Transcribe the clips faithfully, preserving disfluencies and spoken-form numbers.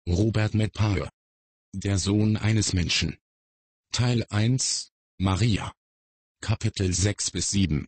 Robert Medpaer. Der Sohn eines Menschen. Teil eins, Maria. Kapitel sechs bis sieben.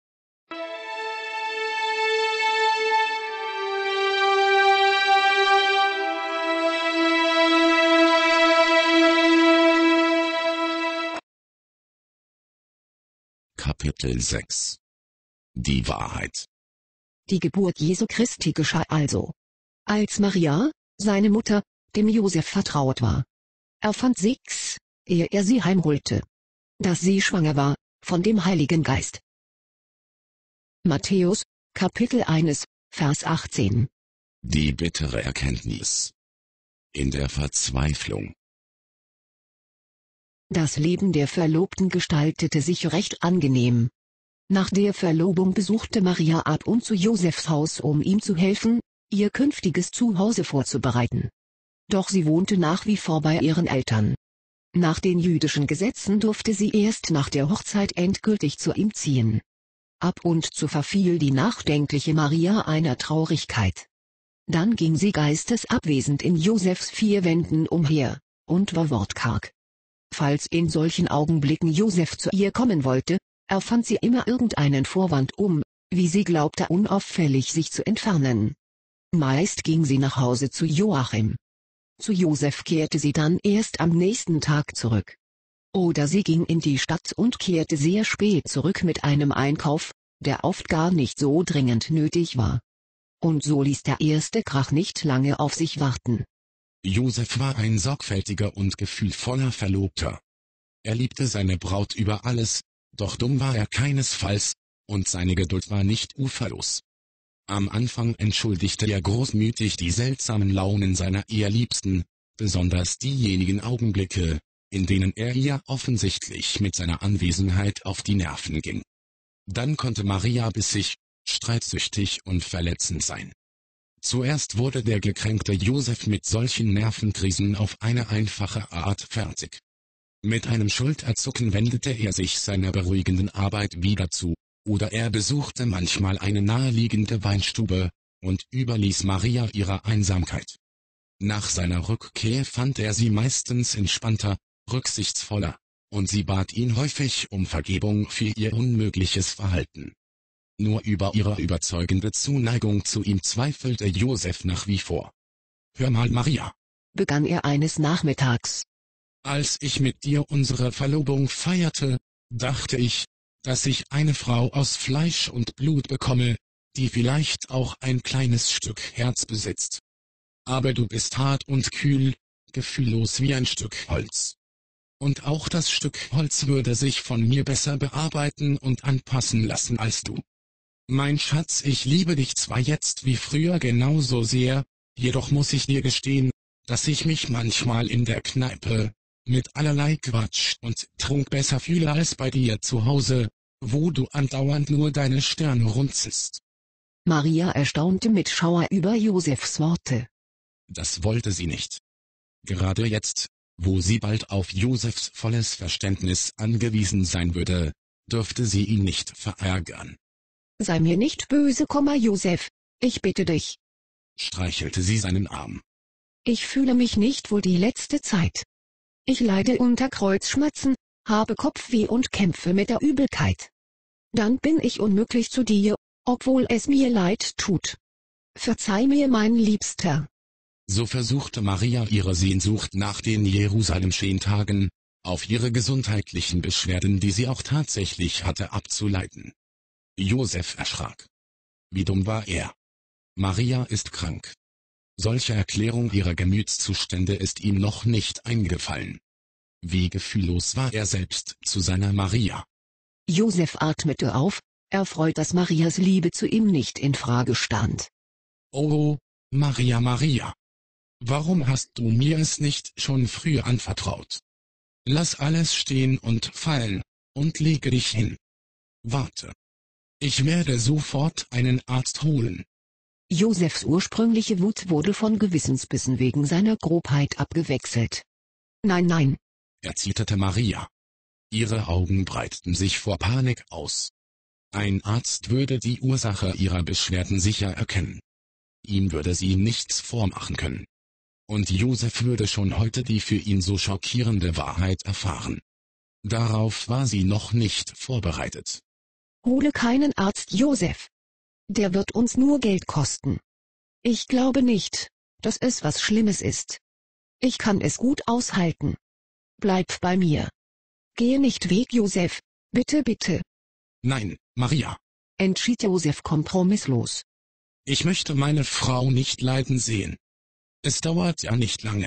Kapitel sechs. Die Wahrheit. Die Geburt Jesu Christi geschah also, als Maria, seine Mutter, dem Josef vertraut war. Er fand sechs, ehe er sie heimholte, dass sie schwanger war, von dem Heiligen Geist. Matthäus, Kapitel eins, Vers achtzehn. Die bittere Erkenntnis. In der Verzweiflung. Das Leben der Verlobten gestaltete sich recht angenehm. Nach der Verlobung besuchte Maria ab und zu Josefs Haus, um ihm zu helfen, ihr künftiges Zuhause vorzubereiten. Doch sie wohnte nach wie vor bei ihren Eltern. Nach den jüdischen Gesetzen durfte sie erst nach der Hochzeit endgültig zu ihm ziehen. Ab und zu verfiel die nachdenkliche Maria einer Traurigkeit. Dann ging sie geistesabwesend in Josefs vier Wänden umher, und war wortkarg. Falls in solchen Augenblicken Josef zu ihr kommen wollte, erfand sie immer irgendeinen Vorwand, um, wie sie glaubte, unauffällig sich zu entfernen. Meist ging sie nach Hause zu Joachim. Zu Josef kehrte sie dann erst am nächsten Tag zurück. Oder sie ging in die Stadt und kehrte sehr spät zurück mit einem Einkauf, der oft gar nicht so dringend nötig war. Und so ließ der erste Krach nicht lange auf sich warten. Josef war ein sorgfältiger und gefühlvoller Verlobter. Er liebte seine Braut über alles, doch dumm war er keinesfalls, und seine Geduld war nicht uferlos. Am Anfang entschuldigte er großmütig die seltsamen Launen seiner Eheliebsten, besonders diejenigen Augenblicke, in denen er ihr offensichtlich mit seiner Anwesenheit auf die Nerven ging. Dann konnte Maria bissig, streitsüchtig und verletzend sein. Zuerst wurde der gekränkte Josef mit solchen Nervenkrisen auf eine einfache Art fertig. Mit einem Schulterzucken wendete er sich seiner beruhigenden Arbeit wieder zu, oder er besuchte manchmal eine naheliegende Weinstube, und überließ Maria ihrer Einsamkeit. Nach seiner Rückkehr fand er sie meistens entspannter, rücksichtsvoller, und sie bat ihn häufig um Vergebung für ihr unmögliches Verhalten. Nur über ihre überzeugende Zuneigung zu ihm zweifelte Josef nach wie vor. »Hör mal, Maria«, begann er eines Nachmittags. »Als ich mit dir unsere Verlobung feierte, dachte ich, dass ich eine Frau aus Fleisch und Blut bekomme, die vielleicht auch ein kleines Stück Herz besitzt. Aber du bist hart und kühl, gefühllos wie ein Stück Holz. Und auch das Stück Holz würde sich von mir besser bearbeiten und anpassen lassen als du. Mein Schatz, ich liebe dich zwar jetzt wie früher genauso sehr, jedoch muss ich dir gestehen, dass ich mich manchmal in der Kneipe mit allerlei Quatsch und Trunk besser fühle als bei dir zu Hause, wo du andauernd nur deine Stirn runzelst.« Maria erstaunte mit Schauer über Josefs Worte. Das wollte sie nicht. Gerade jetzt, wo sie bald auf Josefs volles Verständnis angewiesen sein würde, dürfte sie ihn nicht verärgern. »Sei mir nicht böse, Josef, ich bitte dich«, streichelte sie seinen Arm. »Ich fühle mich nicht wohl die letzte Zeit. Ich leide unter Kreuzschmerzen, habe Kopfweh und kämpfe mit der Übelkeit. Dann bin ich unmöglich zu dir, obwohl es mir leid tut. Verzeih mir, mein Liebster.« So versuchte Maria ihre Sehnsucht nach den Jerusalem-Schentagen, auf ihre gesundheitlichen Beschwerden, die sie auch tatsächlich hatte, abzuleiten. Josef erschrak. Wie dumm war er. Maria ist krank. Solche Erklärung ihrer Gemütszustände ist ihm noch nicht eingefallen. Wie gefühllos war er selbst zu seiner Maria. Josef atmete auf, erfreut, dass Marias Liebe zu ihm nicht in Frage stand. »Oh, Maria, Maria! Warum hast du mir es nicht schon früh anvertraut? Lass alles stehen und fallen, und lege dich hin. Warte. Ich werde sofort einen Arzt holen.« Josefs ursprüngliche Wut wurde von Gewissensbissen wegen seiner Grobheit abgewechselt. »Nein, nein«, erzitterte Maria. Ihre Augen breiteten sich vor Panik aus. Ein Arzt würde die Ursache ihrer Beschwerden sicher erkennen. Ihm würde sie nichts vormachen können. Und Josef würde schon heute die für ihn so schockierende Wahrheit erfahren. Darauf war sie noch nicht vorbereitet. Hole keinen Arzt, Josef. Der wird uns nur Geld kosten. Ich glaube nicht, dass es was Schlimmes ist. Ich kann es gut aushalten. Bleib bei mir. Gehe nicht weg, Josef. Bitte, bitte. Nein, Maria. Entschied Josef kompromisslos. Ich möchte meine Frau nicht leiden sehen. Es dauert ja nicht lange.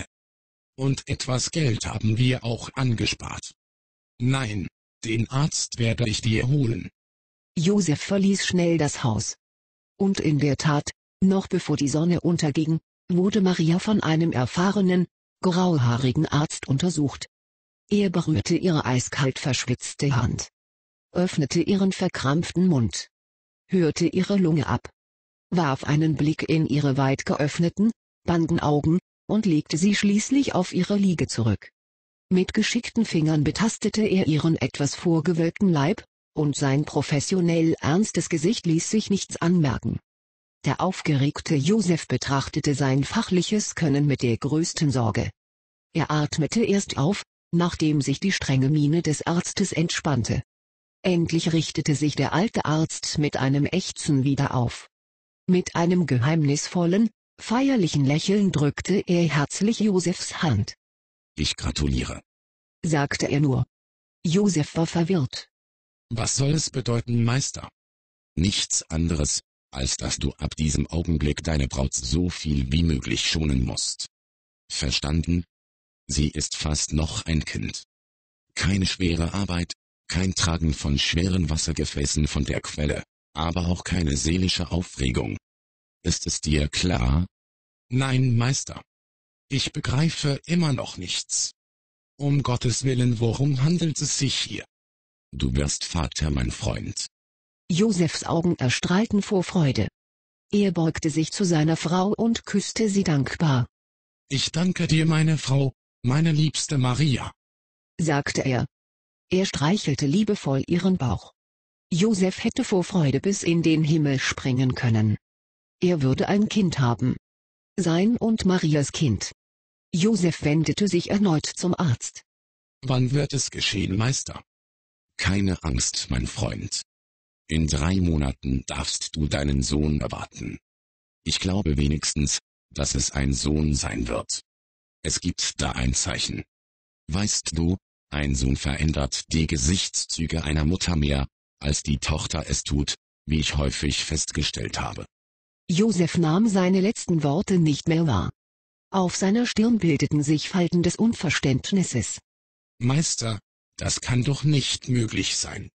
Und etwas Geld haben wir auch angespart. Nein, den Arzt werde ich dir holen. Josef verließ schnell das Haus. Und in der Tat, noch bevor die Sonne unterging, wurde Maria von einem erfahrenen, grauhaarigen Arzt untersucht. Er berührte ihre eiskalt verschwitzte Hand, öffnete ihren verkrampften Mund, hörte ihre Lunge ab, warf einen Blick in ihre weit geöffneten, banden Augen, und legte sie schließlich auf ihre Liege zurück. Mit geschickten Fingern betastete er ihren etwas vorgewölbten Leib, und sein professionell ernstes Gesicht ließ sich nichts anmerken. Der aufgeregte Josef betrachtete sein fachliches Können mit der größten Sorge. Er atmete erst auf, nachdem sich die strenge Miene des Arztes entspannte. Endlich richtete sich der alte Arzt mit einem Ächzen wieder auf. Mit einem geheimnisvollen, feierlichen Lächeln drückte er herzlich Josefs Hand. Ich gratuliere, sagte er nur. Josef war verwirrt. Was soll es bedeuten, Meister? Nichts anderes, als dass du ab diesem Augenblick deine Braut so viel wie möglich schonen musst. Verstanden? Sie ist fast noch ein Kind. Keine schwere Arbeit, kein Tragen von schweren Wassergefäßen von der Quelle, aber auch keine seelische Aufregung. Ist es dir klar? Nein, Meister. Ich begreife immer noch nichts. Um Gottes Willen, worum handelt es sich hier? Du wirst Vater, mein Freund. Josefs Augen erstrahlten vor Freude. Er beugte sich zu seiner Frau und küsste sie dankbar. Ich danke dir, meine Frau, meine liebste Maria, sagte er. Er streichelte liebevoll ihren Bauch. Josef hätte vor Freude bis in den Himmel springen können. Er würde ein Kind haben. Sein und Marias Kind. Josef wendete sich erneut zum Arzt. Wann wird es geschehen, Meister? Keine Angst, mein Freund. In drei Monaten darfst du deinen Sohn erwarten. Ich glaube wenigstens, dass es ein Sohn sein wird. Es gibt da ein Zeichen. Weißt du, ein Sohn verändert die Gesichtszüge einer Mutter mehr, als die Tochter es tut, wie ich häufig festgestellt habe. Josef nahm seine letzten Worte nicht mehr wahr. Auf seiner Stirn bildeten sich Falten des Unverständnisses. Meister, das kann doch nicht möglich sein,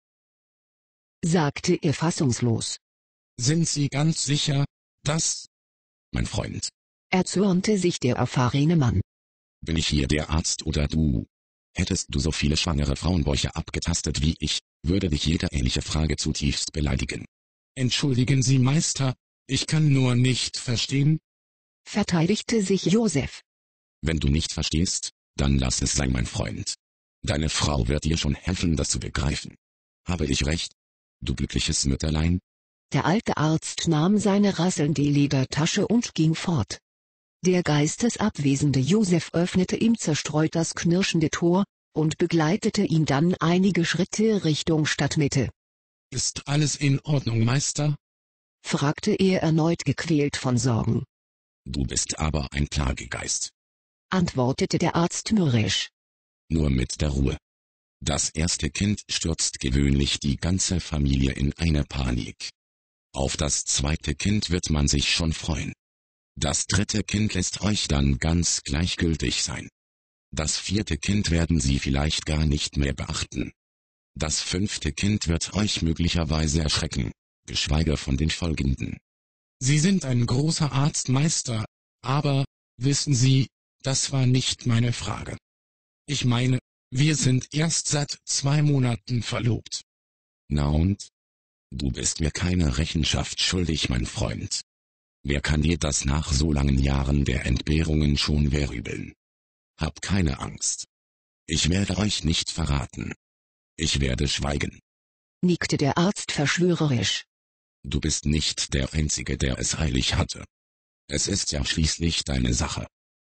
sagte er fassungslos. Sind Sie ganz sicher, dass... Mein Freund, erzürnte sich der erfahrene Mann. Bin ich hier der Arzt oder du? Hättest du so viele schwangere Frauenbäuche abgetastet wie ich, würde dich jede ähnliche Frage zutiefst beleidigen. Entschuldigen Sie, Meister, ich kann nur nicht verstehen, verteidigte sich Josef. Wenn du nicht verstehst, dann lass es sein, mein Freund. Deine Frau wird dir schon helfen, das zu begreifen. Habe ich recht, du glückliches Mütterlein? Der alte Arzt nahm seine rasselnde Ledertasche und ging fort. Der geistesabwesende Josef öffnete ihm zerstreut das knirschende Tor und begleitete ihn dann einige Schritte Richtung Stadtmitte. Ist alles in Ordnung, Meister? fragte er erneut gequält von Sorgen. Du bist aber ein Plagegeist, antwortete der Arzt mürrisch. Nur mit der Ruhe. Das erste Kind stürzt gewöhnlich die ganze Familie in eine Panik. Auf das zweite Kind wird man sich schon freuen. Das dritte Kind lässt euch dann ganz gleichgültig sein. Das vierte Kind werden sie vielleicht gar nicht mehr beachten. Das fünfte Kind wird euch möglicherweise erschrecken, geschweige von den folgenden. Sie sind ein großer Arztmeister, aber, wissen Sie, das war nicht meine Frage. Ich meine, wir sind erst seit zwei Monaten verlobt. Na und? Du bist mir keine Rechenschaft schuldig, mein Freund. Wer kann dir das nach so langen Jahren der Entbehrungen schon verübeln? Hab keine Angst. Ich werde euch nicht verraten. Ich werde schweigen, nickte der Arzt verschwörerisch. Du bist nicht der Einzige, der es eilig hatte. Es ist ja schließlich deine Sache.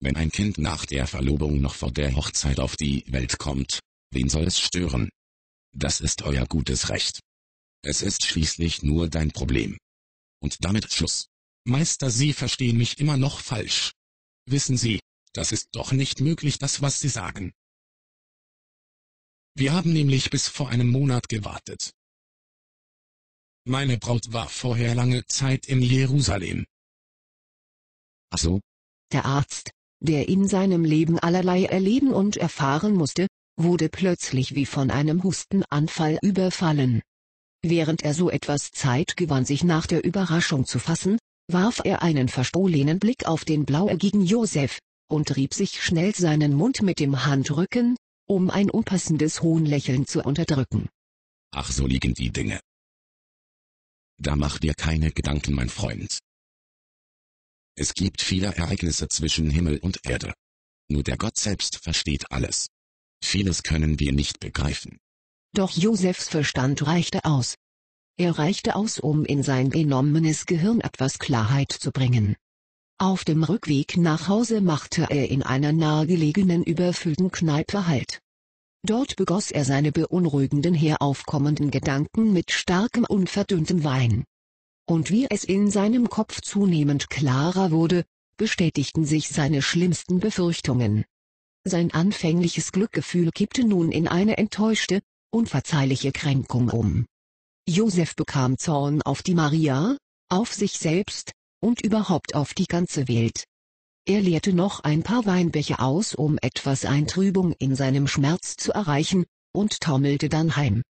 Wenn ein Kind nach der Verlobung noch vor der Hochzeit auf die Welt kommt, wen soll es stören? Das ist euer gutes Recht. Es ist schließlich nur dein Problem. Und damit Schluss. Meister, Sie verstehen mich immer noch falsch. Wissen Sie, das ist doch nicht möglich, das, was Sie sagen. Wir haben nämlich bis vor einem Monat gewartet. Meine Braut war vorher lange Zeit in Jerusalem. Ach so? Der Arzt, der in seinem Leben allerlei erleben und erfahren musste, wurde plötzlich wie von einem Hustenanfall überfallen. Während er so etwas Zeit gewann, sich nach der Überraschung zu fassen, warf er einen verstohlenen Blick auf den blauäugigen Josef und rieb sich schnell seinen Mund mit dem Handrücken, um ein unpassendes Hohnlächeln zu unterdrücken. Ach, so liegen die Dinge. Da mach dir keine Gedanken, mein Freund. Es gibt viele Ereignisse zwischen Himmel und Erde. Nur der Gott selbst versteht alles. Vieles können wir nicht begreifen. Doch Josefs Verstand reichte aus. Er reichte aus, um in sein benommenes Gehirn etwas Klarheit zu bringen. Auf dem Rückweg nach Hause machte er in einer nahegelegenen überfüllten Kneipe Halt. Dort begoss er seine beunruhigenden heraufkommenden Gedanken mit starkem unverdünntem Wein. Und wie es in seinem Kopf zunehmend klarer wurde, bestätigten sich seine schlimmsten Befürchtungen. Sein anfängliches Glückgefühl kippte nun in eine enttäuschte, unverzeihliche Kränkung um. Josef bekam Zorn auf die Maria, auf sich selbst und überhaupt auf die ganze Welt. Er leerte noch ein paar Weinbecher aus, um etwas Eintrübung in seinem Schmerz zu erreichen, und taumelte dann heim.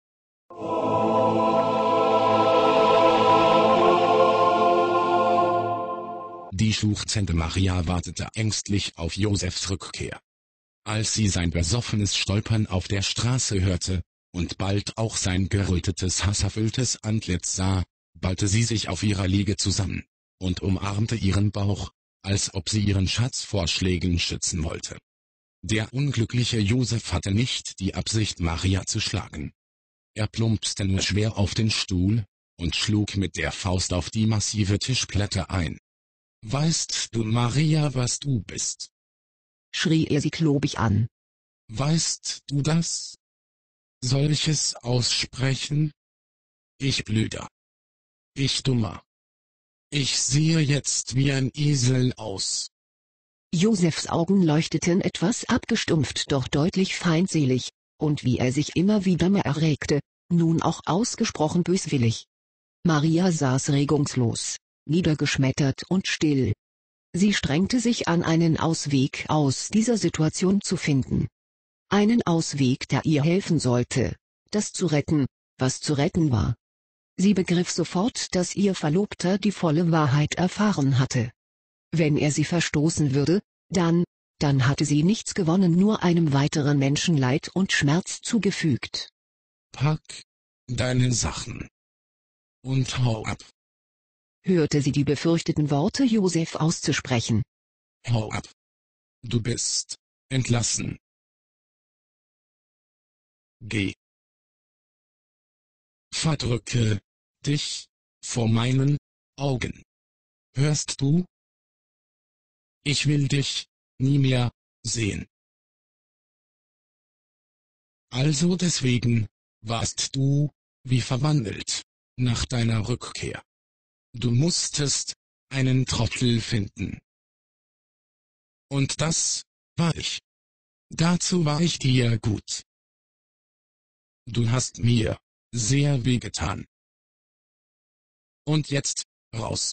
Die schluchzende Maria wartete ängstlich auf Josefs Rückkehr. Als sie sein besoffenes Stolpern auf der Straße hörte und bald auch sein gerötetes, hasserfülltes Antlitz sah, ballte sie sich auf ihrer Liege zusammen und umarmte ihren Bauch, als ob sie ihren Schatz vor Schlägen schützen wollte. Der unglückliche Josef hatte nicht die Absicht, Maria zu schlagen. Er plumpste nur schwer auf den Stuhl und schlug mit der Faust auf die massive Tischplatte ein. »Weißt du, Maria, was du bist?« schrie er sie klobig an. »Weißt du das? Soll ich es aussprechen? Ich Blöder. Ich Dummer. Ich sehe jetzt wie ein Esel aus.« Josefs Augen leuchteten etwas abgestumpft, doch deutlich feindselig, und wie er sich immer wieder mehr erregte, nun auch ausgesprochen böswillig. Maria saß regungslos, niedergeschmettert und still. Sie strengte sich an, einen Ausweg aus dieser Situation zu finden. Einen Ausweg, der ihr helfen sollte, das zu retten, was zu retten war. Sie begriff sofort, dass ihr Verlobter die volle Wahrheit erfahren hatte. Wenn er sie verstoßen würde, dann, dann hatte sie nichts gewonnen, nur einem weiteren Menschen Leid und Schmerz zugefügt. »Pack deine Sachen und hau ab«, hörte sie die befürchteten Worte Josef auszusprechen. »Hau ab. Du bist entlassen. Geh. Verdrücke dich vor meinen Augen. Hörst du? Ich will dich nie mehr sehen. Also deswegen warst du wie verwandelt nach deiner Rückkehr. Du musstest einen Trottel finden. Und das war ich. Dazu war ich dir gut. Du hast mir sehr wehgetan. Und jetzt, raus.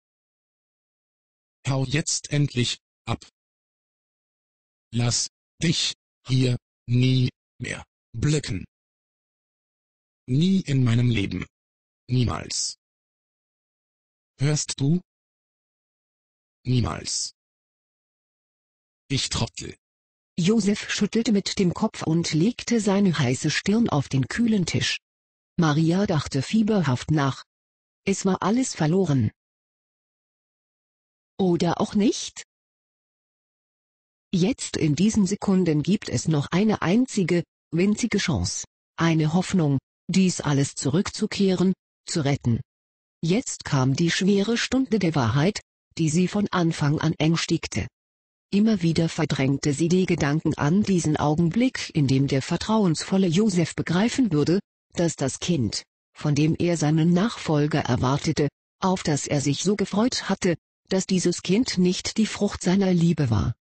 Hau jetzt endlich ab. Lass dich hier nie mehr blicken. Nie in meinem Leben. Niemals. Hörst du? Niemals. Ich Trottel. Josef schüttelte mit dem Kopf und legte seine heiße Stirn auf den kühlen Tisch. Maria dachte fieberhaft nach. Es war alles verloren. Oder auch nicht? Jetzt in diesen Sekunden gibt es noch eine einzige, winzige Chance, eine Hoffnung, dies alles zurückzukehren, zu retten. Jetzt kam die schwere Stunde der Wahrheit, die sie von Anfang an ängstigte. Immer wieder verdrängte sie die Gedanken an diesen Augenblick, in dem der vertrauensvolle Josef begreifen würde, dass das Kind, von dem er seinen Nachfolger erwartete, auf das er sich so gefreut hatte, dass dieses Kind nicht die Frucht seiner Liebe war.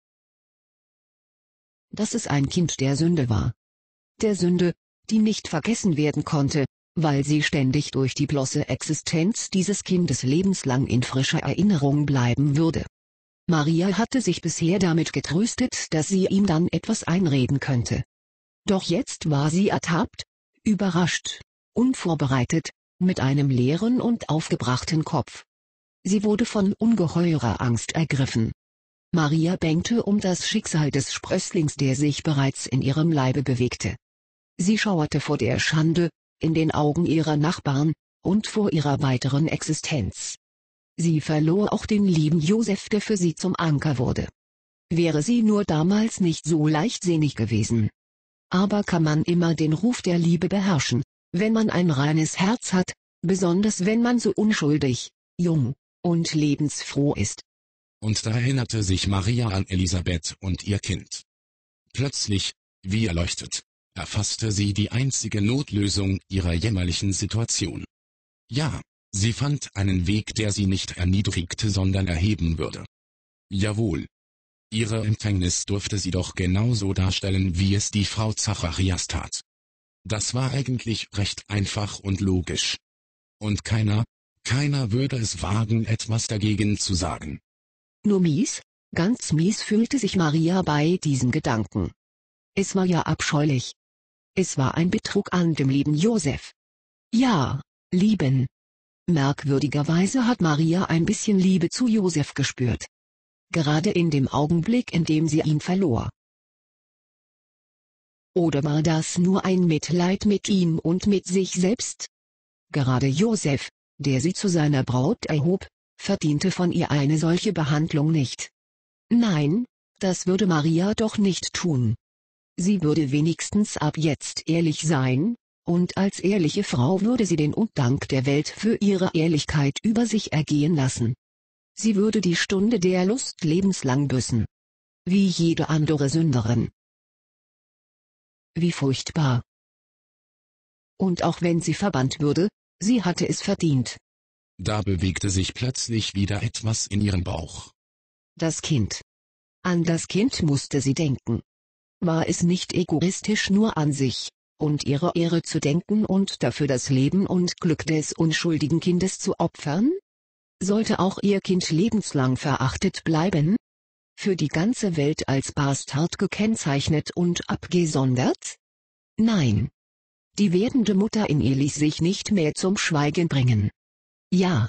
Dass es ein Kind der Sünde war. Der Sünde, die nicht vergessen werden konnte, weil sie ständig durch die bloße Existenz dieses Kindes lebenslang in frischer Erinnerung bleiben würde. Maria hatte sich bisher damit getröstet, dass sie ihm dann etwas einreden könnte. Doch jetzt war sie ertappt, überrascht, unvorbereitet, mit einem leeren und aufgebrachten Kopf. Sie wurde von ungeheurer Angst ergriffen. Maria bängte um das Schicksal des Sprösslings, der sich bereits in ihrem Leibe bewegte. Sie schauerte vor der Schande, in den Augen ihrer Nachbarn, und vor ihrer weiteren Existenz. Sie verlor auch den lieben Josef, der für sie zum Anker wurde. Wäre sie nur damals nicht so leichtsinnig gewesen. Aber kann man immer den Ruf der Liebe beherrschen, wenn man ein reines Herz hat, besonders wenn man so unschuldig, jung und lebensfroh ist. Und da erinnerte sich Maria an Elisabeth und ihr Kind. Plötzlich, wie erleuchtet, erfasste sie die einzige Notlösung ihrer jämmerlichen Situation. Ja, sie fand einen Weg, der sie nicht erniedrigte, sondern erheben würde. Jawohl. Ihre Empfängnis durfte sie doch genauso darstellen, wie es die Frau Zacharias tat. Das war eigentlich recht einfach und logisch. Und keiner, keiner würde es wagen, etwas dagegen zu sagen. Nur mies, ganz mies fühlte sich Maria bei diesem Gedanken. Es war ja abscheulich. Es war ein Betrug an dem lieben Josef. Ja, lieben. Merkwürdigerweise hat Maria ein bisschen Liebe zu Josef gespürt. Gerade in dem Augenblick, in dem sie ihn verlor. Oder war das nur ein Mitleid mit ihm und mit sich selbst? Gerade Josef, der sie zu seiner Braut erhob, verdiente von ihr eine solche Behandlung nicht. Nein, das würde Maria doch nicht tun. Sie würde wenigstens ab jetzt ehrlich sein, und als ehrliche Frau würde sie den Undank der Welt für ihre Ehrlichkeit über sich ergehen lassen. Sie würde die Stunde der Lust lebenslang büßen. Wie jede andere Sünderin. Wie furchtbar. Und auch wenn sie verbannt würde, sie hatte es verdient. Da bewegte sich plötzlich wieder etwas in ihrem Bauch. Das Kind. An das Kind musste sie denken. War es nicht egoistisch, nur an sich und ihre Ehre zu denken und dafür das Leben und Glück des unschuldigen Kindes zu opfern? Sollte auch ihr Kind lebenslang verachtet bleiben? Für die ganze Welt als Bastard gekennzeichnet und abgesondert? Nein. Die werdende Mutter in ihr ließ sich nicht mehr zum Schweigen bringen. Ja.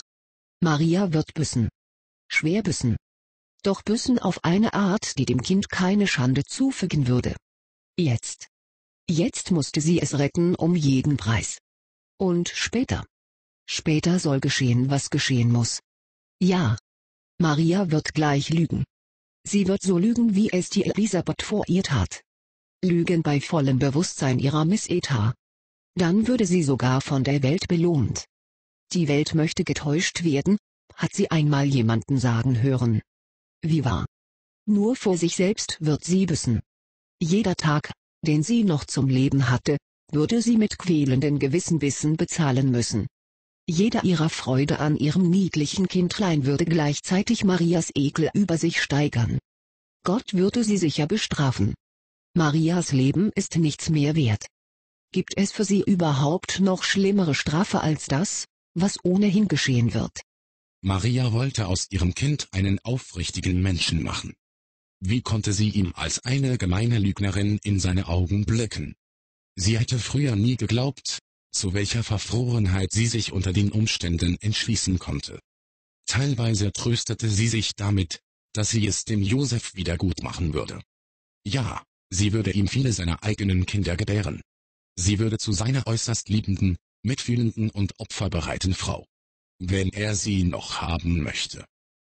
Maria wird büßen. Schwer büßen. Doch büßen auf eine Art, die dem Kind keine Schande zufügen würde. Jetzt. Jetzt musste sie es retten um jeden Preis. Und später. Später soll geschehen, was geschehen muss. Ja. Maria wird gleich lügen. Sie wird so lügen, wie es die Elisabeth vor ihr tat. Lügen bei vollem Bewusstsein ihrer Missetat. Dann würde sie sogar von der Welt belohnt. Die Welt möchte getäuscht werden, hat sie einmal jemanden sagen hören. Wie wahr? Nur vor sich selbst wird sie büßen. Jeder Tag, den sie noch zum Leben hatte, würde sie mit quälenden Gewissenbissen bezahlen müssen. Jeder ihrer Freude an ihrem niedlichen Kindlein würde gleichzeitig Marias Ekel über sich steigern. Gott würde sie sicher bestrafen. Marias Leben ist nichts mehr wert. Gibt es für sie überhaupt noch schlimmere Strafe als das, was ohnehin geschehen wird? Maria wollte aus ihrem Kind einen aufrichtigen Menschen machen. Wie konnte sie ihm als eine gemeine Lügnerin in seine Augen blicken? Sie hätte früher nie geglaubt, zu welcher Verfrorenheit sie sich unter den Umständen entschließen konnte. Teilweise tröstete sie sich damit, dass sie es dem Josef wieder gut machen würde. Ja, sie würde ihm viele seiner eigenen Kinder gebären. Sie würde zu seiner äußerst liebenden, mitfühlenden und opferbereiten Frau. Wenn er sie noch haben möchte.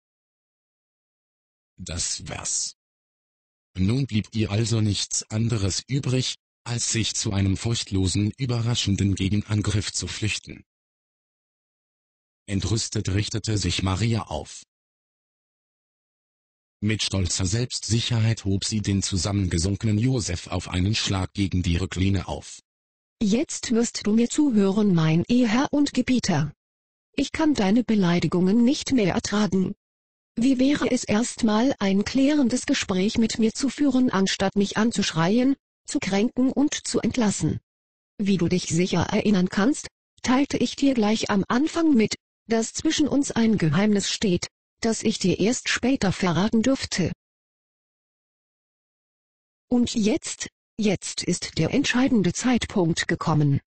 Das wär's. Nun blieb ihr also nichts anderes übrig, als sich zu einem furchtlosen, überraschenden Gegenangriff zu flüchten. Entrüstet richtete sich Maria auf. Mit stolzer Selbstsicherheit hob sie den zusammengesunkenen Josef auf einen Schlag gegen die Rücklehne auf. Jetzt wirst du mir zuhören, mein Eheherr und Gebieter. Ich kann deine Beleidigungen nicht mehr ertragen. Wie wäre es erstmal ein klärendes Gespräch mit mir zu führen, anstatt mich anzuschreien, zu kränken und zu entlassen? Wie du dich sicher erinnern kannst, teilte ich dir gleich am Anfang mit, dass zwischen uns ein Geheimnis steht, das ich dir erst später verraten dürfte. Und jetzt, jetzt ist der entscheidende Zeitpunkt gekommen.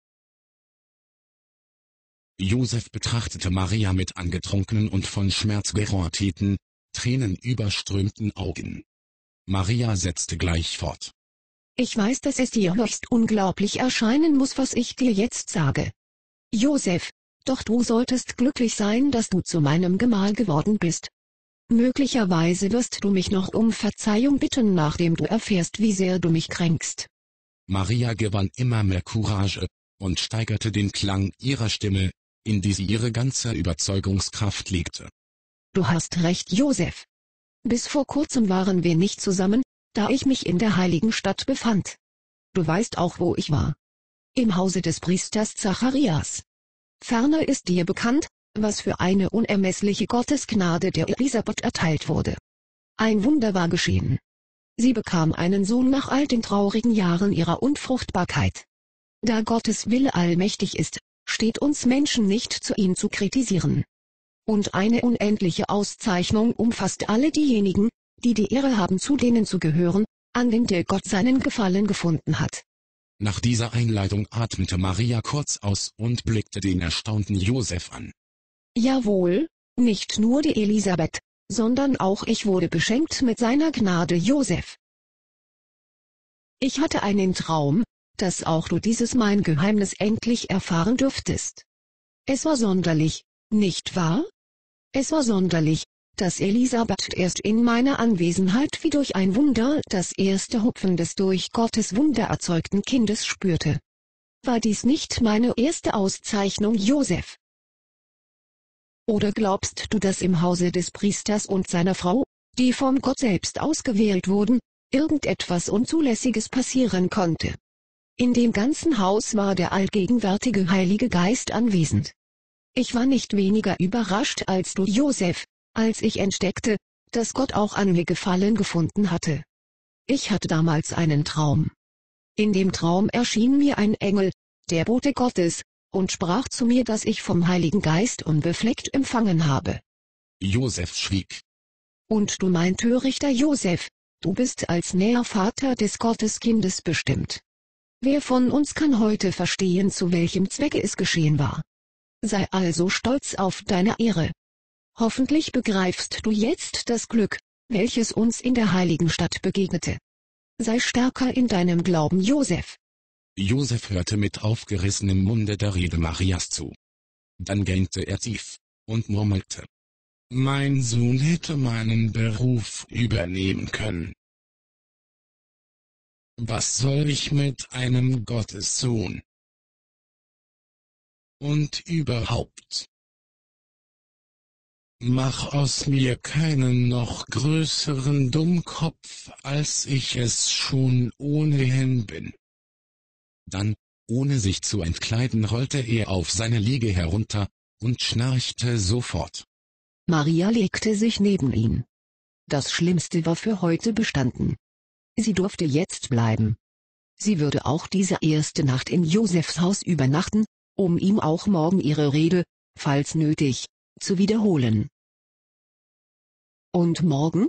Josef betrachtete Maria mit angetrunkenen und von Schmerz gerohrten, tränenüberströmten Augen. Maria setzte gleich fort. Ich weiß, dass es dir höchst unglaublich erscheinen muss, was ich dir jetzt sage. Josef, doch du solltest glücklich sein, dass du zu meinem Gemahl geworden bist. Möglicherweise wirst du mich noch um Verzeihung bitten, nachdem du erfährst, wie sehr du mich kränkst. Maria gewann immer mehr Courage und steigerte den Klang ihrer Stimme, in die sie ihre ganze Überzeugungskraft legte. Du hast recht, Josef. Bis vor kurzem waren wir nicht zusammen, da ich mich in der heiligen Stadt befand. Du weißt auch, wo ich war. Im Hause des Priesters Zacharias. Ferner ist dir bekannt, was für eine unermessliche Gottesgnade der Elisabeth erteilt wurde. Ein Wunder war geschehen. Sie bekam einen Sohn nach all den traurigen Jahren ihrer Unfruchtbarkeit. Da Gottes Wille allmächtig ist, steht uns Menschen nicht zu, ihn zu kritisieren. Und eine unendliche Auszeichnung umfasst alle diejenigen, die die Ehre haben, zu denen zu gehören, an denen der Gott seinen Gefallen gefunden hat. Nach dieser Einleitung atmete Maria kurz aus und blickte den erstaunten Josef an. Jawohl, nicht nur die Elisabeth, sondern auch ich wurde beschenkt mit seiner Gnade, Josef. Ich hatte einen Traum, dass auch du dieses mein Geheimnis endlich erfahren dürftest. Es war sonderlich, nicht wahr? Es war sonderlich, dass Elisabeth erst in meiner Anwesenheit wie durch ein Wunder das erste Hupfen des durch Gottes Wunder erzeugten Kindes spürte. War dies nicht meine erste Auszeichnung, Josef? Oder glaubst du, dass im Hause des Priesters und seiner Frau, die vom Gott selbst ausgewählt wurden, irgendetwas Unzulässiges passieren konnte? In dem ganzen Haus war der allgegenwärtige Heilige Geist anwesend. Ich war nicht weniger überrascht als du, Josef, als ich entdeckte, dass Gott auch an mir Gefallen gefunden hatte. Ich hatte damals einen Traum. In dem Traum erschien mir ein Engel, der Bote Gottes, und sprach zu mir, dass ich vom Heiligen Geist unbefleckt empfangen habe. Josef schwieg. Und du, mein törichter Josef, du bist als näher Vater des Gotteskindes bestimmt. Wer von uns kann heute verstehen, zu welchem Zwecke es geschehen war? Sei also stolz auf deine Ehre. Hoffentlich begreifst du jetzt das Glück, welches uns in der heiligen Stadt begegnete. Sei stärker in deinem Glauben, Josef. Josef hörte mit aufgerissenem Munde der Rede Marias zu. Dann gähnte er tief und murmelte: Mein Sohn hätte meinen Beruf übernehmen können. Was soll ich mit einem Gottessohn? Und überhaupt, mach aus mir keinen noch größeren Dummkopf, als ich es schon ohnehin bin. Dann, ohne sich zu entkleiden, rollte er auf seine Liege herunter und schnarchte sofort. Maria legte sich neben ihn. Das Schlimmste war für heute bestanden. Sie durfte jetzt bleiben. Sie würde auch diese erste Nacht in Josefs Haus übernachten, um ihm auch morgen ihre Rede, falls nötig, zu wiederholen. Und morgen?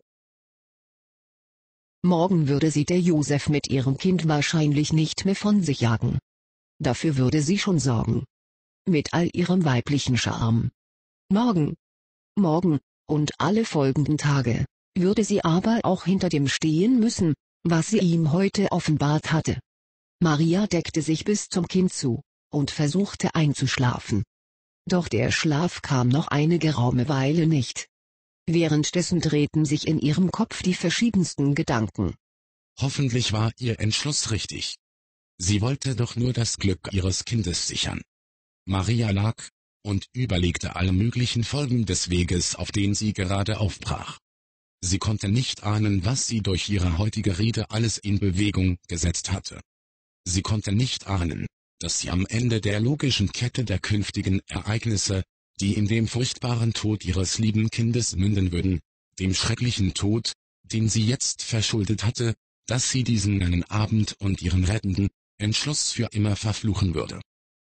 Morgen würde sie der Josef mit ihrem Kind wahrscheinlich nicht mehr von sich jagen. Dafür würde sie schon sorgen. Mit all ihrem weiblichen Charme. Morgen. Morgen, und alle folgenden Tage, würde sie aber auch hinter dem stehen müssen, was sie ihm heute offenbart hatte. Maria deckte sich bis zum Kinn zu und versuchte einzuschlafen. Doch der Schlaf kam noch eine geraume Weile nicht. Währenddessen drehten sich in ihrem Kopf die verschiedensten Gedanken. Hoffentlich war ihr Entschluss richtig. Sie wollte doch nur das Glück ihres Kindes sichern. Maria lag und überlegte alle möglichen Folgen des Weges, auf den sie gerade aufbrach. Sie konnte nicht ahnen, was sie durch ihre heutige Rede alles in Bewegung gesetzt hatte. Sie konnte nicht ahnen, dass sie am Ende der logischen Kette der künftigen Ereignisse, die in dem furchtbaren Tod ihres lieben Kindes münden würden, dem schrecklichen Tod, den sie jetzt verschuldet hatte, dass sie diesen einen Abend und ihren rettenden Entschluss für immer verfluchen würde.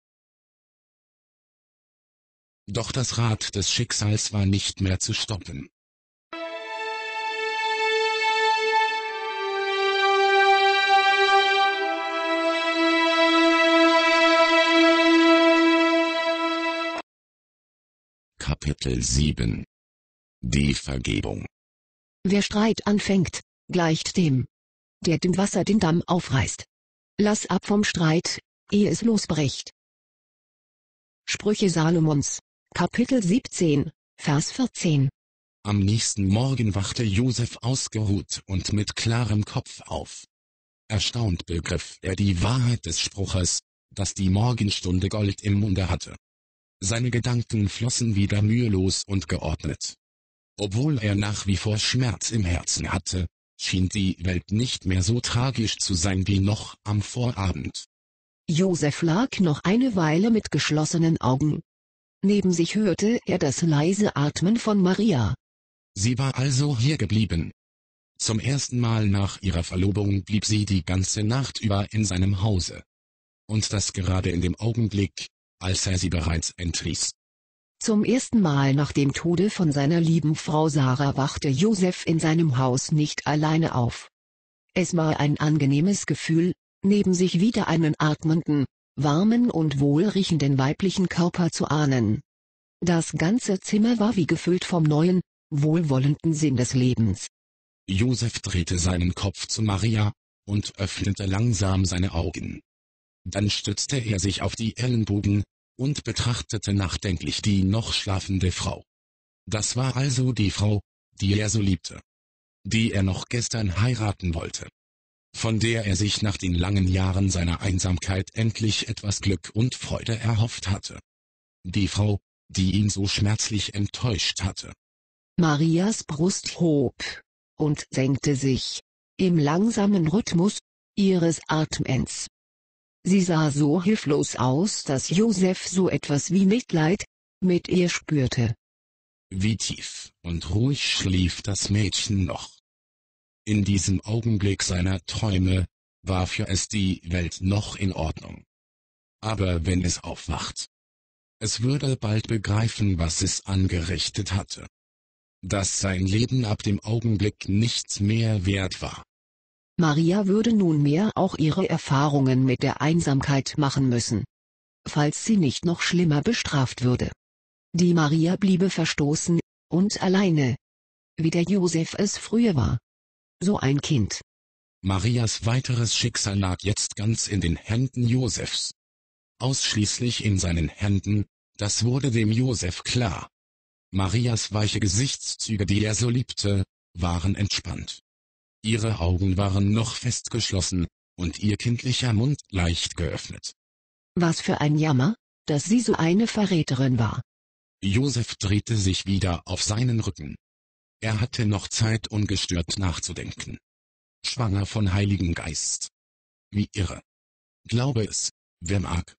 Doch das Rad des Schicksals war nicht mehr zu stoppen. Kapitel sieben. Die Vergebung. Wer Streit anfängt, gleicht dem, der dem Wasser den Damm aufreißt. Lass ab vom Streit, ehe es losbricht. Sprüche Salomons, Kapitel siebzehn, Vers vierzehn. Am nächsten Morgen wachte Josef ausgeruht und mit klarem Kopf auf. Erstaunt begriff er die Wahrheit des Spruches, dass die Morgenstunde Gold im Munde hatte. Seine Gedanken flossen wieder mühelos und geordnet. Obwohl er nach wie vor Schmerz im Herzen hatte, schien die Welt nicht mehr so tragisch zu sein wie noch am Vorabend. Josef lag noch eine Weile mit geschlossenen Augen. Neben sich hörte er das leise Atmen von Maria. Sie war also hier geblieben. Zum ersten Mal nach ihrer Verlobung blieb sie die ganze Nacht über in seinem Hause. Und das gerade in dem Augenblick, als er sie bereits entließ. Zum ersten Mal nach dem Tode von seiner lieben Frau Sarah wachte Josef in seinem Haus nicht alleine auf. Es war ein angenehmes Gefühl, neben sich wieder einen atmenden, warmen und wohlriechenden weiblichen Körper zu ahnen. Das ganze Zimmer war wie gefüllt vom neuen, wohlwollenden Sinn des Lebens. Josef drehte seinen Kopf zu Maria und öffnete langsam seine Augen. Dann stützte er sich auf die Ellenbogen und betrachtete nachdenklich die noch schlafende Frau. Das war also die Frau, die er so liebte, die er noch gestern heiraten wollte, von der er sich nach den langen Jahren seiner Einsamkeit endlich etwas Glück und Freude erhofft hatte. Die Frau, die ihn so schmerzlich enttäuscht hatte. Marias Brust hob und senkte sich, im langsamen Rhythmus ihres Atmens. Sie sah so hilflos aus, dass Josef so etwas wie Mitleid mit ihr spürte. Wie tief und ruhig schlief das Mädchen noch. In diesem Augenblick seiner Träume war für es die Welt noch in Ordnung. Aber wenn es aufwacht, es würde bald begreifen, was es angerichtet hatte. Dass sein Leben ab dem Augenblick nichts mehr wert war. Maria würde nunmehr auch ihre Erfahrungen mit der Einsamkeit machen müssen, falls sie nicht noch schlimmer bestraft würde. Die Maria bliebe verstoßen und alleine, wie der Josef es früher war. So ein Kind. Marias weiteres Schicksal lag jetzt ganz in den Händen Josefs. Ausschließlich in seinen Händen, das wurde dem Josef klar. Marias weiche Gesichtszüge, die er so liebte, waren entspannt. Ihre Augen waren noch fest geschlossen, und ihr kindlicher Mund leicht geöffnet. Was für ein Jammer, dass sie so eine Verräterin war. Josef drehte sich wieder auf seinen Rücken. Er hatte noch Zeit, ungestört nachzudenken. Schwanger von Heiligen Geist. Wie irre. Glaube es, wer mag.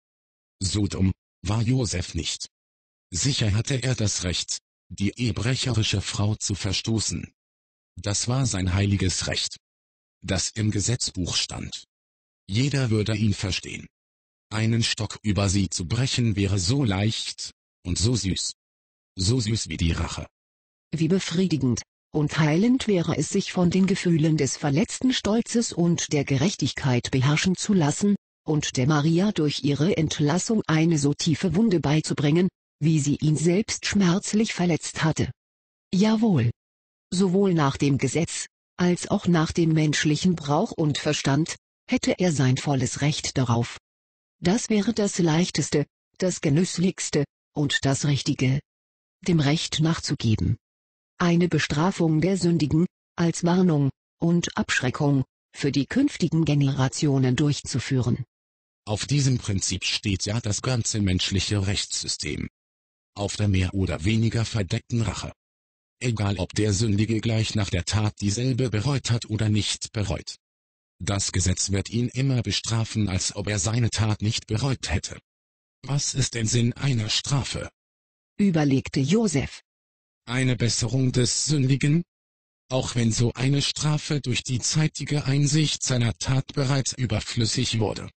So dumm war Josef nicht. Sicher hatte er das Recht, die ehebrecherische Frau zu verstoßen. Das war sein heiliges Recht, das im Gesetzbuch stand. Jeder würde ihn verstehen. Einen Stock über sie zu brechen wäre so leicht und so süß. So süß wie die Rache. Wie befriedigend und heilend wäre es, sich von den Gefühlen des verletzten Stolzes und der Gerechtigkeit beherrschen zu lassen, und der Maria durch ihre Entlassung eine so tiefe Wunde beizubringen, wie sie ihn selbst schmerzlich verletzt hatte. Jawohl. Sowohl nach dem Gesetz, als auch nach dem menschlichen Brauch und Verstand, hätte er sein volles Recht darauf. Das wäre das Leichteste, das Genüsslichste und das Richtige, dem Recht nachzugeben. Eine Bestrafung der Sündigen, als Warnung und Abschreckung, für die künftigen Generationen durchzuführen. Auf diesem Prinzip steht ja das ganze menschliche Rechtssystem. Auf der mehr oder weniger verdeckten Rache. egal ob der Sündige gleich nach der Tat dieselbe bereut hat oder nicht bereut. Das Gesetz wird ihn immer bestrafen, als ob er seine Tat nicht bereut hätte. Was ist der Sinn einer Strafe? Überlegte Joseph. Eine Besserung des Sündigen? Auch wenn so eine Strafe durch die zeitige Einsicht seiner Tat bereits überflüssig wurde.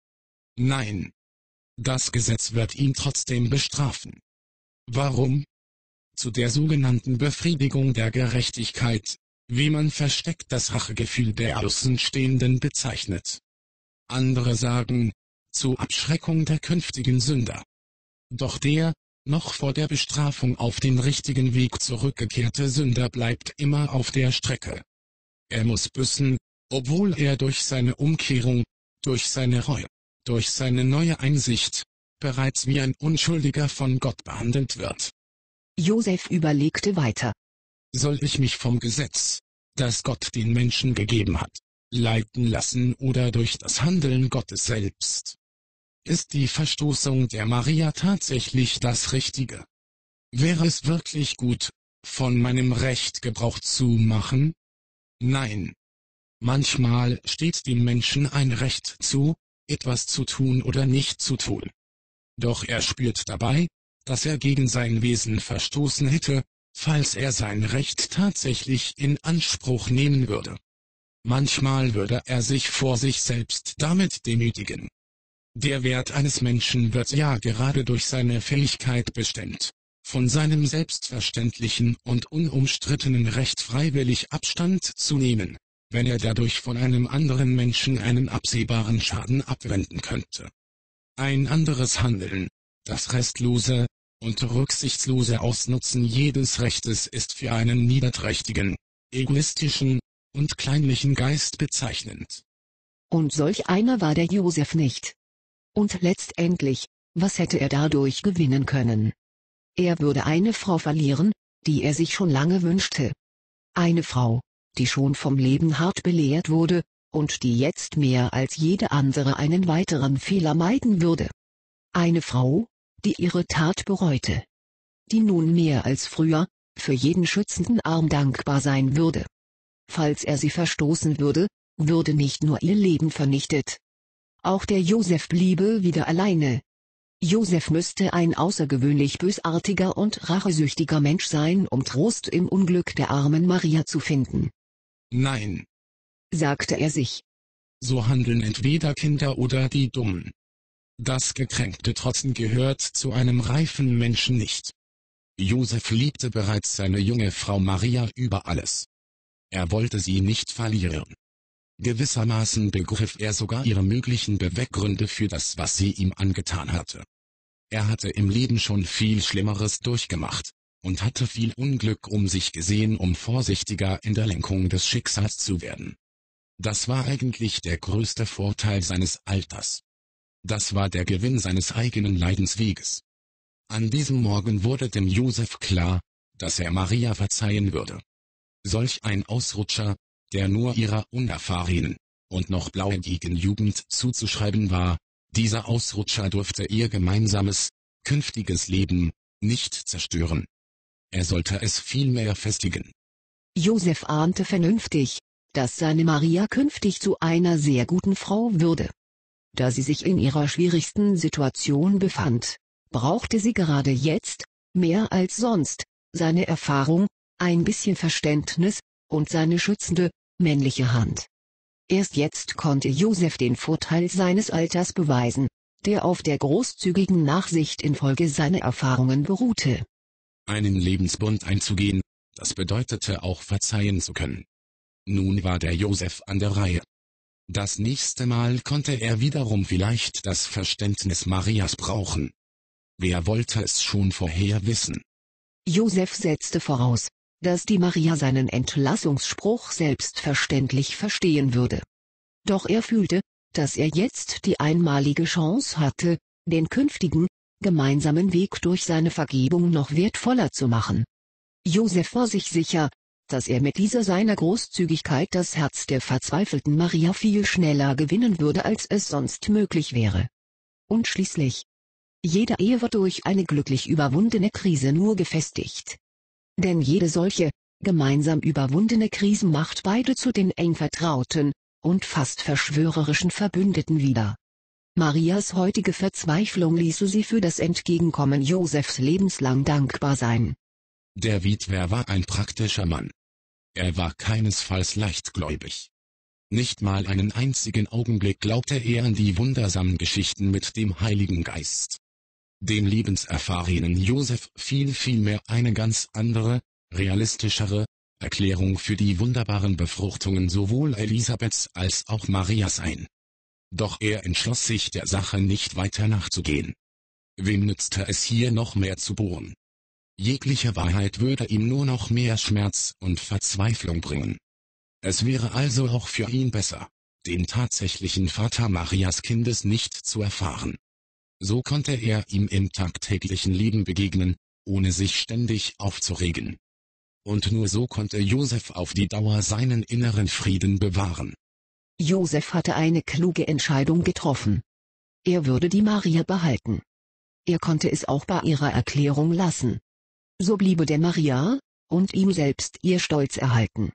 Nein. Das Gesetz wird ihn trotzdem bestrafen. Warum? Zu der sogenannten Befriedigung der Gerechtigkeit, wie man versteckt das Rachegefühl der Außenstehenden bezeichnet. Andere sagen, zur Abschreckung der künftigen Sünder. Doch der, noch vor der Bestrafung auf den richtigen Weg zurückgekehrte Sünder bleibt immer auf der Strecke. Er muss büßen, obwohl er durch seine Umkehrung, durch seine Reue, durch seine neue Einsicht, bereits wie ein Unschuldiger von Gott behandelt wird. Joseph überlegte weiter. Soll ich mich vom Gesetz, das Gott den Menschen gegeben hat, leiten lassen oder durch das Handeln Gottes selbst? Ist die Verstoßung der Maria tatsächlich das Richtige? Wäre es wirklich gut, von meinem Recht Gebrauch zu machen? Nein. Manchmal steht dem Menschen ein Recht zu, etwas zu tun oder nicht zu tun. Doch er spürt dabei, dass er gegen sein Wesen verstoßen hätte, falls er sein Recht tatsächlich in Anspruch nehmen würde. Manchmal würde er sich vor sich selbst damit demütigen. Der Wert eines Menschen wird ja gerade durch seine Fähigkeit bestimmt, von seinem selbstverständlichen und unumstrittenen Recht freiwillig Abstand zu nehmen, wenn er dadurch von einem anderen Menschen einen absehbaren Schaden abwenden könnte. Ein anderes Handeln, das restlose und rücksichtslose Ausnutzen jedes Rechtes ist für einen niederträchtigen, egoistischen und kleinlichen Geist bezeichnend. Und solch einer war der Joseph nicht. Und letztendlich, was hätte er dadurch gewinnen können? Er würde eine Frau verlieren, die er sich schon lange wünschte. Eine Frau, die schon vom Leben hart belehrt wurde, und die jetzt mehr als jede andere einen weiteren Fehler meiden würde. Eine Frau, die ihre Tat bereute. Die nun mehr als früher, für jeden schützenden Arm dankbar sein würde. Falls er sie verstoßen würde, würde nicht nur ihr Leben vernichtet. Auch der Joseph bliebe wieder alleine. Joseph müsste ein außergewöhnlich bösartiger und rachesüchtiger Mensch sein, um Trost im Unglück der armen Maria zu finden. Nein, sagte er sich. So handeln entweder Kinder oder die Dummen. Das gekränkte Trotzen gehört zu einem reifen Menschen nicht. Joseph liebte bereits seine junge Frau Maria über alles. Er wollte sie nicht verlieren. Gewissermaßen begriff er sogar ihre möglichen Beweggründe für das, was sie ihm angetan hatte. Er hatte im Leben schon viel Schlimmeres durchgemacht und hatte viel Unglück um sich gesehen, um vorsichtiger in der Lenkung des Schicksals zu werden. Das war eigentlich der größte Vorteil seines Alters. Das war der Gewinn seines eigenen Leidensweges. An diesem Morgen wurde dem Joseph klar, dass er Maria verzeihen würde. Solch ein Ausrutscher, der nur ihrer unerfahrenen und noch blauäugigen Jugend zuzuschreiben war, dieser Ausrutscher durfte ihr gemeinsames, künftiges Leben nicht zerstören. Er sollte es vielmehr festigen. Joseph ahnte vernünftig, dass seine Maria künftig zu einer sehr guten Frau würde. Da sie sich in ihrer schwierigsten Situation befand, brauchte sie gerade jetzt, mehr als sonst, seine Erfahrung, ein bisschen Verständnis und seine schützende, männliche Hand. Erst jetzt konnte Joseph den Vorteil seines Alters beweisen, der auf der großzügigen Nachsicht infolge seiner Erfahrungen beruhte. Einen Lebensbund einzugehen, das bedeutete auch verzeihen zu können. Nun war der Joseph an der Reihe. Das nächste Mal konnte er wiederum vielleicht das Verständnis Marias brauchen. Wer wollte es schon vorher wissen? Joseph setzte voraus, dass die Maria seinen Entlassungsspruch selbstverständlich verstehen würde. Doch er fühlte, dass er jetzt die einmalige Chance hatte, den künftigen, gemeinsamen Weg durch seine Vergebung noch wertvoller zu machen. Joseph war sich sicher, dass er mit dieser seiner Großzügigkeit das Herz der verzweifelten Maria viel schneller gewinnen würde, als es sonst möglich wäre. Und schließlich: Jede Ehe wird durch eine glücklich überwundene Krise nur gefestigt. Denn jede solche, Gemeinsam überwundene Krisen macht beide zu den eng vertrauten und fast verschwörerischen Verbündeten wieder. Marias heutige Verzweiflung ließe sie für das Entgegenkommen Josefs lebenslang dankbar sein. Der Witwer war ein praktischer Mann. Er war keinesfalls leichtgläubig. Nicht mal einen einzigen Augenblick glaubte er an die wundersamen Geschichten mit dem Heiligen Geist. Dem lebenserfahrenen Josef fiel vielmehr eine ganz andere, realistischere Erklärung für die wunderbaren Befruchtungen sowohl Elisabeths als auch Marias ein. Doch er entschloss sich der Sache nicht weiter nachzugehen. Wem nützte es hier noch mehr zu bohren? Jegliche Wahrheit würde ihm nur noch mehr Schmerz und Verzweiflung bringen. Es wäre also auch für ihn besser, den tatsächlichen Vater Marias Kindes nicht zu erfahren. So konnte er ihm im tagtäglichen Leben begegnen, ohne sich ständig aufzuregen. Und nur so konnte Josef auf die Dauer seinen inneren Frieden bewahren. Josef hatte eine kluge Entscheidung getroffen. Er würde die Maria behalten. Er konnte es auch bei ihrer Erklärung lassen. So bliebe der Maria, und ihm selbst ihr Stolz erhalten.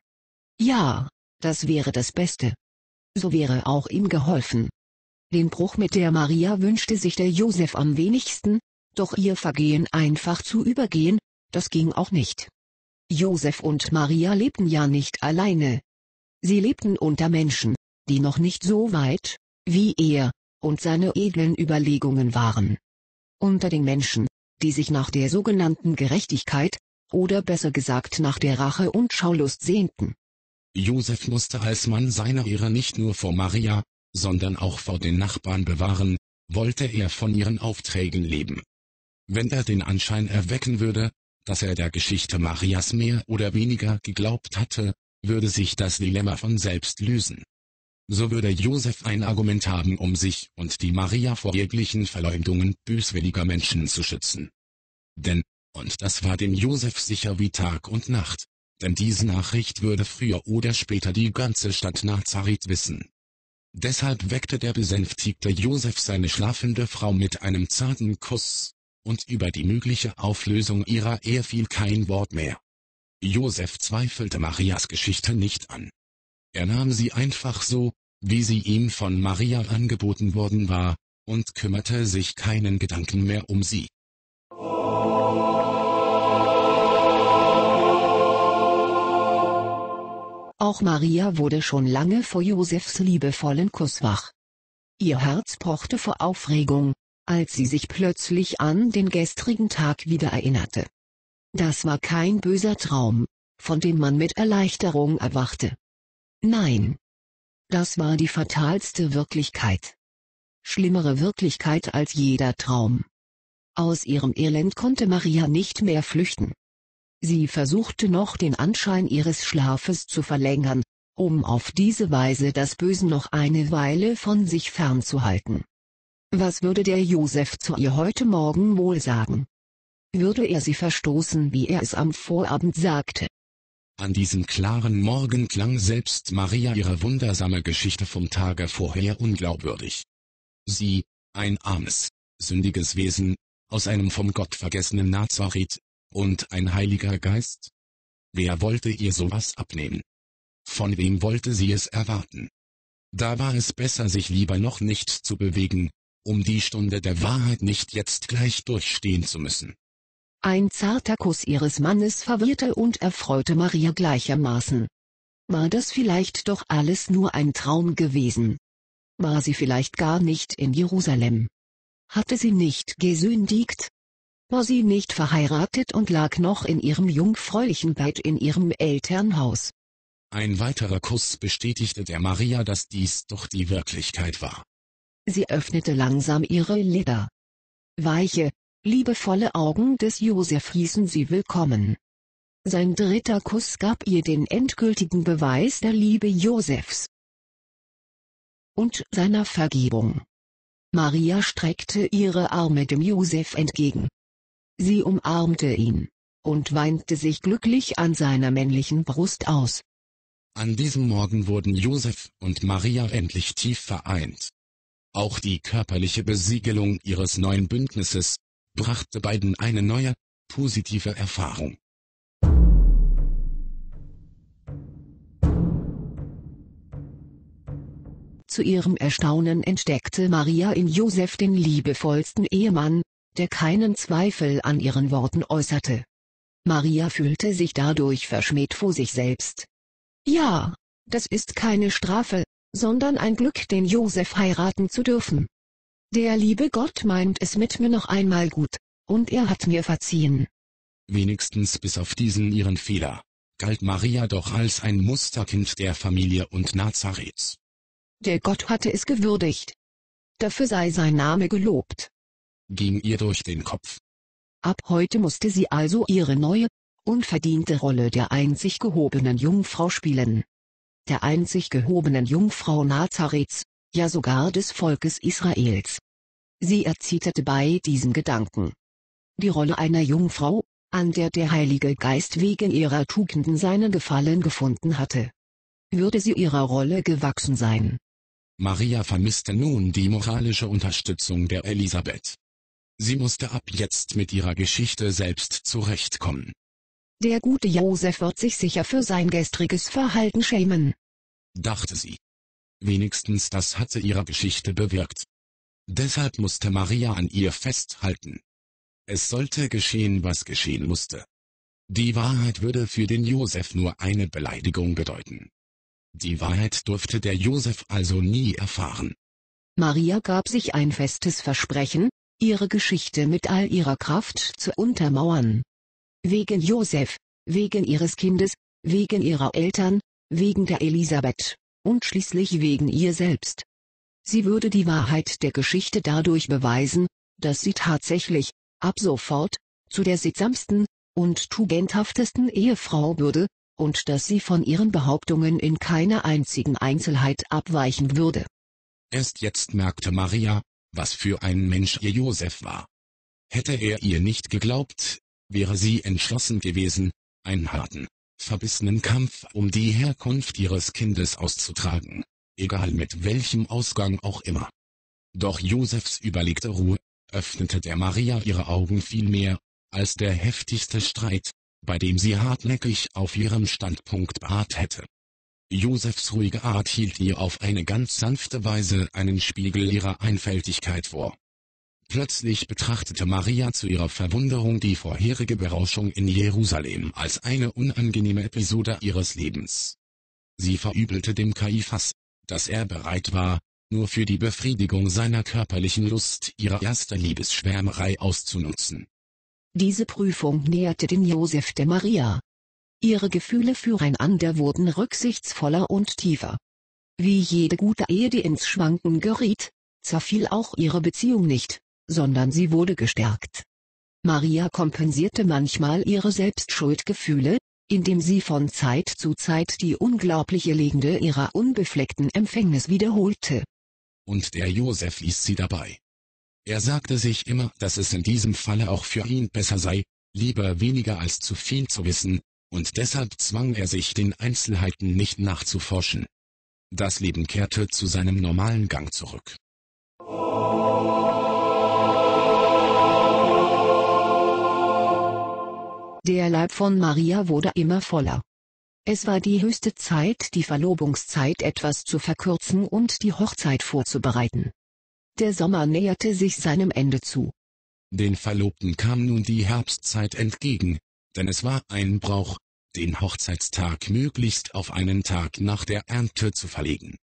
Ja, das wäre das Beste. So wäre auch ihm geholfen. Den Bruch mit der Maria wünschte sich der Josef am wenigsten, doch ihr Vergehen einfach zu übergehen, das ging auch nicht. Josef und Maria lebten ja nicht alleine. Sie lebten unter Menschen, die noch nicht so weit, wie er, und seine edlen Überlegungen waren. Unter den Menschen, die sich nach der sogenannten Gerechtigkeit, oder besser gesagt nach der Rache und Schaulust sehnten. Josef musste als Mann seine Ehre nicht nur vor Maria, sondern auch vor den Nachbarn bewahren, wollte er von ihren Aufträgen leben. Wenn er den Anschein erwecken würde, dass er der Geschichte Marias mehr oder weniger geglaubt hatte, würde sich das Dilemma von selbst lösen. So würde Josef ein Argument haben, um sich und die Maria vor jeglichen Verleumdungen böswilliger Menschen zu schützen. Denn, und das war dem Josef sicher wie Tag und Nacht, denn diese Nachricht würde früher oder später die ganze Stadt Nazareth wissen. Deshalb weckte der besänftigte Josef seine schlafende Frau mit einem zarten Kuss, und über die mögliche Auflösung ihrer Ehe fiel kein Wort mehr. Josef zweifelte Marias Geschichte nicht an. Er nahm sie einfach so, wie sie ihm von Maria angeboten worden war, und kümmerte sich keinen Gedanken mehr um sie. Auch Maria wurde schon lange vor Josefs liebevollen Kuss wach. Ihr Herz pochte vor Aufregung, als sie sich plötzlich an den gestrigen Tag wieder erinnerte. Das war kein böser Traum, von dem man mit Erleichterung erwachte. Nein. Das war die fatalste Wirklichkeit. Schlimmere Wirklichkeit als jeder Traum. Aus ihrem Elend konnte Maria nicht mehr flüchten. Sie versuchte noch den Anschein ihres Schlafes zu verlängern, um auf diese Weise das Böse noch eine Weile von sich fernzuhalten. Was würde der Josef zu ihr heute Morgen wohl sagen? Würde er sie verstoßen, wie er es am Vorabend sagte? An diesem klaren Morgen klang selbst Maria ihre wundersame Geschichte vom Tage vorher unglaubwürdig. Sie, ein armes, sündiges Wesen, aus einem vom Gott vergessenen Nazareth, und ein Heiliger Geist? Wer wollte ihr sowas abnehmen? Von wem wollte sie es erwarten? Da war es besser, sich lieber noch nicht zu bewegen, um die Stunde der Wahrheit nicht jetzt gleich durchstehen zu müssen. Ein zarter Kuss ihres Mannes verwirrte und erfreute Maria gleichermaßen. War das vielleicht doch alles nur ein Traum gewesen? War sie vielleicht gar nicht in Jerusalem? Hatte sie nicht gesündigt? War sie nicht verheiratet und lag noch in ihrem jungfräulichen Bett in ihrem Elternhaus? Ein weiterer Kuss bestätigte der Maria, dass dies doch die Wirklichkeit war. Sie öffnete langsam ihre Lider. Weiche, liebevolle Augen des Josef hießen sie willkommen. Sein dritter Kuss gab ihr den endgültigen Beweis der Liebe Josefs und seiner Vergebung. Maria streckte ihre Arme dem Josef entgegen. Sie umarmte ihn und weinte sich glücklich an seiner männlichen Brust aus. An diesem Morgen wurden Josef und Maria endlich tief vereint. Auch die körperliche Besiegelung ihres neuen Bündnisses brachte beiden eine neue, positive Erfahrung. Zu ihrem Erstaunen entdeckte Maria in Josef den liebevollsten Ehemann, der keinen Zweifel an ihren Worten äußerte. Maria fühlte sich dadurch verschmäht vor sich selbst. Ja, das ist keine Strafe, sondern ein Glück, den Josef heiraten zu dürfen. Der liebe Gott meint es mit mir noch einmal gut, und er hat mir verziehen. Wenigstens bis auf diesen ihren Fehler, galt Maria doch als ein Musterkind der Familie und Nazareths. Der Gott hatte es gewürdigt. Dafür sei sein Name gelobt. Ging ihr durch den Kopf. Ab heute musste sie also ihre neue, unverdiente Rolle der einzig gehobenen Jungfrau spielen. Der einzig gehobenen Jungfrau Nazareths, ja sogar des Volkes Israels. Sie erzitterte bei diesem Gedanken. Die Rolle einer Jungfrau, an der der Heilige Geist wegen ihrer Tugenden seinen Gefallen gefunden hatte. Würde sie ihrer Rolle gewachsen sein? Maria vermisste nun die moralische Unterstützung der Elisabeth. Sie musste ab jetzt mit ihrer Geschichte selbst zurechtkommen. Der gute Josef wird sich sicher für sein gestriges Verhalten schämen, dachte sie. Wenigstens das hatte ihre Geschichte bewirkt. Deshalb musste Maria an ihr festhalten. Es sollte geschehen, was geschehen musste. Die Wahrheit würde für den Josef nur eine Beleidigung bedeuten. Die Wahrheit durfte der Josef also nie erfahren. Maria gab sich ein festes Versprechen, ihre Geschichte mit all ihrer Kraft zu untermauern. Wegen Josef, wegen ihres Kindes, wegen ihrer Eltern, wegen der Elisabeth, und schließlich wegen ihr selbst. Sie würde die Wahrheit der Geschichte dadurch beweisen, dass sie tatsächlich, ab sofort, zu der sittsamsten und tugendhaftesten Ehefrau würde, und dass sie von ihren Behauptungen in keiner einzigen Einzelheit abweichen würde. Erst jetzt merkte Maria, was für ein Mensch ihr Josef war. Hätte er ihr nicht geglaubt, wäre sie entschlossen gewesen, einen harten, verbissenen Kampf um die Herkunft ihres Kindes auszutragen, egal mit welchem Ausgang auch immer. Doch Josefs überlegte Ruhe öffnete der Maria ihre Augen viel mehr, als der heftigste Streit, bei dem sie hartnäckig auf ihrem Standpunkt beharrt hätte. Josefs ruhige Art hielt ihr auf eine ganz sanfte Weise einen Spiegel ihrer Einfältigkeit vor. Plötzlich betrachtete Maria zu ihrer Verwunderung die vorherige Berauschung in Jerusalem als eine unangenehme Episode ihres Lebens. Sie verübelte dem Kaiphas, dass er bereit war, nur für die Befriedigung seiner körperlichen Lust ihre erste Liebesschwärmerei auszunutzen. Diese Prüfung näherte den Josef der Maria. Ihre Gefühle füreinander wurden rücksichtsvoller und tiefer. Wie jede gute Ehe, die ins Schwanken geriet, zerfiel auch ihre Beziehung nicht, sondern sie wurde gestärkt. Maria kompensierte manchmal ihre Selbstschuldgefühle, indem sie von Zeit zu Zeit die unglaubliche Legende ihrer unbefleckten Empfängnis wiederholte. Und der Josef ließ sie dabei. Er sagte sich immer, dass es in diesem Falle auch für ihn besser sei, lieber weniger als zu viel zu wissen, und deshalb zwang er sich, den Einzelheiten nicht nachzuforschen. Das Leben kehrte zu seinem normalen Gang zurück. Der Leib von Maria wurde immer voller. Es war die höchste Zeit, die Verlobungszeit etwas zu verkürzen und die Hochzeit vorzubereiten. Der Sommer näherte sich seinem Ende zu. Den Verlobten kam nun die Herbstzeit entgegen, denn es war ein Brauch, den Hochzeitstag möglichst auf einen Tag nach der Ernte zu verlegen.